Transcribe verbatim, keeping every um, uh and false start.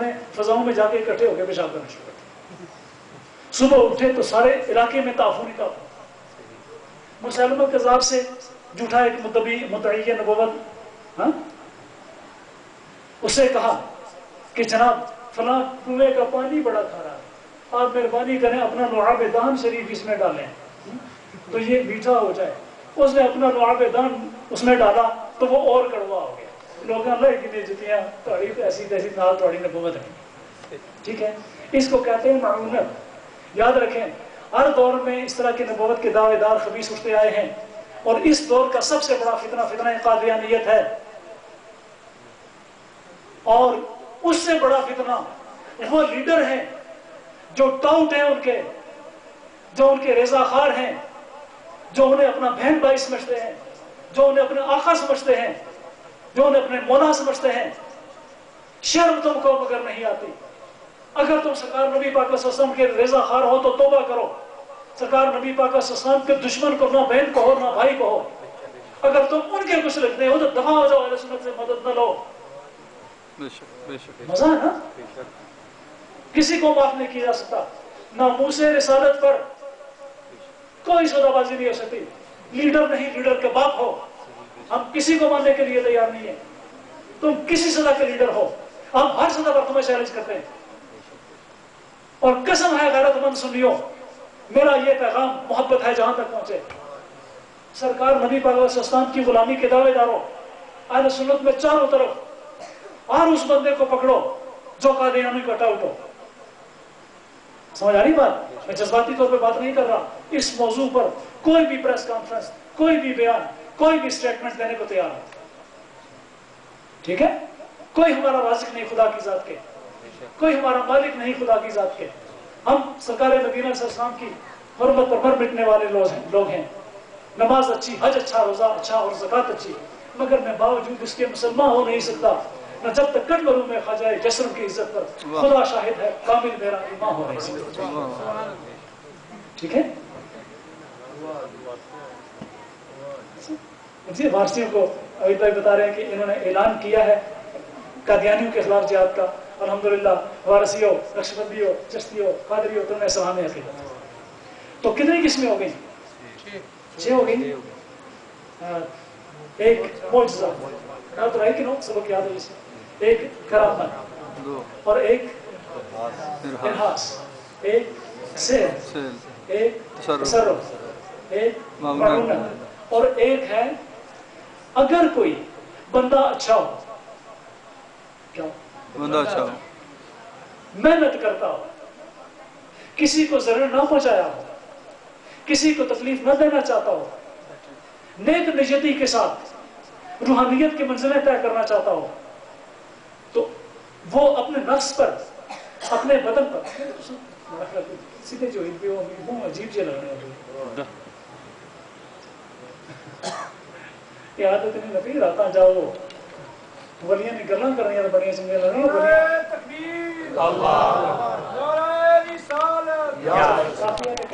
نے فضاؤں میں جا کے اکٹھے ہو کے پیشاب کرنا شروع کر دیا. صبح اٹھے تو سارے علاقے میں تعفن ہی تعفن. مسلمہ کذاب سے جھوٹا ایک مدعی مدعی نبوت ہاں اسے کہا کہ جناب فلاں کنویں کا پانی بڑا کھارا ہے, آپ مہربانی کریں اپنا لعاب دان شریف اس میں ڈالیں تو یہ میٹھا ہو جائے. اس نے اپنا لعاب دان اس میں ڈالا تو وہ اور کڑوا ہو گیا. لوگ اللہ کی جتیاں توڑی ایسی تیسی نال توڑی نبوت ہے. ٹھیک ہے, اس کو کہتے ہیں معونت. یاد رکھیں ہر دور میں اس طرح کی نبوت کے دعوے دار خبیث اٹھتے آئے ہیں, اور اس دور کا سب سے بڑا فتنہ فتنہ قادیانیت ہے. اور اس سے بڑا فتنہ وہ لیڈر ہیں جو ٹاؤٹ ہیں ان کے, جو ان کے رضا خار ہیں, جو انہیں اپنا بہن بھائی سمجھتے ہیں, جو انہیں اپنے آقا سمجھتے ہیں, جو انہیں اپنے مولا سمجھتے ہیں. شرم تم کو مگر نہیں آتی. اگر تم سرکار نبی پاک صلی اللہ علیہ وسلم کے رضا خار ہو تو توبہ کرو. سرکار نبی پاک صلی اللہ علیہ وسلم کے دشمن کو نہ بہن کو ہو نہ بھائی کو ہو. اگر تم ان کے کچھ لگتے ہو تو دفاع ہو جاؤ, اہل سنت سے مدد نہ لو. مزہ ہے نا. کسی کو معاف نہیں کیا جا سکتا. ناموس رسالت پر کوئی سودا بازی نہیں ہو سکتی. لیڈر نہیں لیڈر کے باپ ہو, ہم کسی کو ماننے کے لیے تیار نہیں ہیں. تم کسی سطح کے لیڈر ہو, ہم ہر سطح پر تمہیں چیلنج کرتے ہیں. اور قسم ہے غیرت مند سنیو, میرا یہ پیغام محبت ہے جہاں تک پہنچے. سرکار نبی پاک علیہ السلام کی غلامی کے دعوے داروں, اہل سنت میں چاروں طرف اور اس بندے کو پکڑو جو قادیانی کا ٹاؤٹ ہو. سمجھ آ رہی بات؟ میں جذباتی طور پہ بات نہیں کر رہا. اس موضوع پر کوئی بھی پریس کانفرنس, کوئی بھی بیان, کوئی بھی سٹیٹمنٹ دینے کو تیار ہے. ٹھیک ہے, کوئی ہمارا رازق نہیں خدا کی ذات کے, کوئی ہمارا مالک نہیں خدا کی ذات کے. ہم سرکار مدینہ صلی اللہ علیہ وسلم کی حرمت پر مر مٹنے والے لوگ ہیں. نماز اچھی, حج اچھا, روزہ اچھا اور زکوٰۃ اچھی, مگر میں باوجود اس کے مسلمان ہو نہیں سکتا. نہ جب تک کٹ مروں میں خواجہ جسر کی عزت پر خدا شاہد ہے کامل میرا ایمان ہو نہیں سکتا. ٹھیک ہے, جی وارثیوں کو ابھی تک بتا رہے ہیں کہ انہوں نے اعلان کیا ہے قادیانیوں کے خلاف جہاد کا. الحمدللہ وارثی ہو, نقشبندی ہو, چشتی ہو, قادری ہو, تم نے سلام ہے. تو کتنی قسمیں ہو گئی؟ چھ ہو گئی. ایک معجزہ تو ہے کہ نو سبق یاد ہے اسے. ایک کرامت اور ایک انحاس, ایک سحر, ایک تصرف, ایک معونت, اور ایک ہے اگر کوئی بندہ اچھا ہو, کیا بندہ اچھا ہو, محنت کرتا ہو, کسی کو ضرر نہ پہنچایا ہو, کسی کو تکلیف نہ دینا چاہتا ہو, نیک نیتی کے ساتھ روحانیت کی منزلیں طے کرنا چاہتا ہو, تو وہ اپنے نفس پر, اپنے بدن پر سیدھے جو عجیب جی لگنے والی یہ عادت نہیں لگی. راتا جاؤ ولیاں نے گلاں کرنی تو بڑی چنگیاں لگنی. اللہ